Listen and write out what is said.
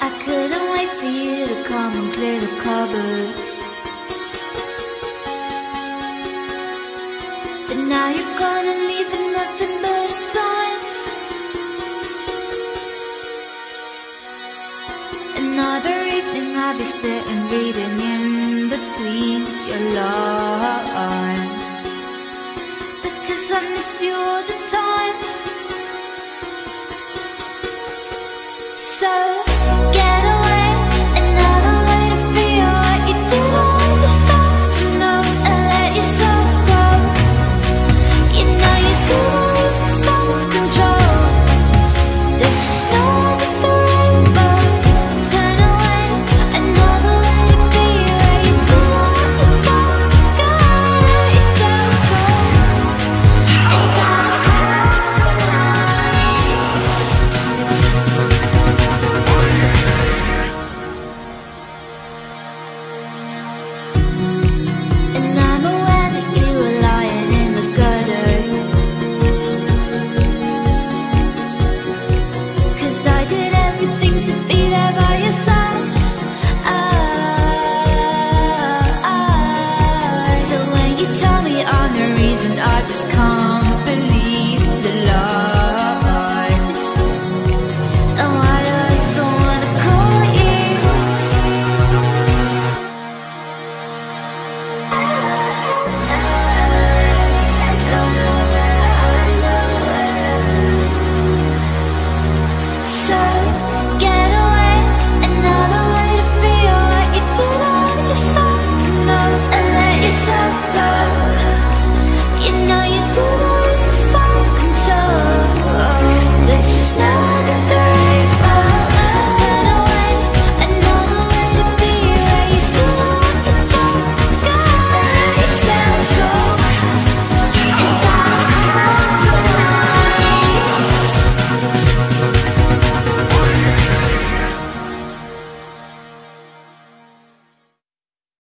I couldn't wait for you to come and clear the cupboard. But now you're gone and leaving nothing but a sign. Another evening I'll be sitting reading in between your lines, because I miss you all the time. So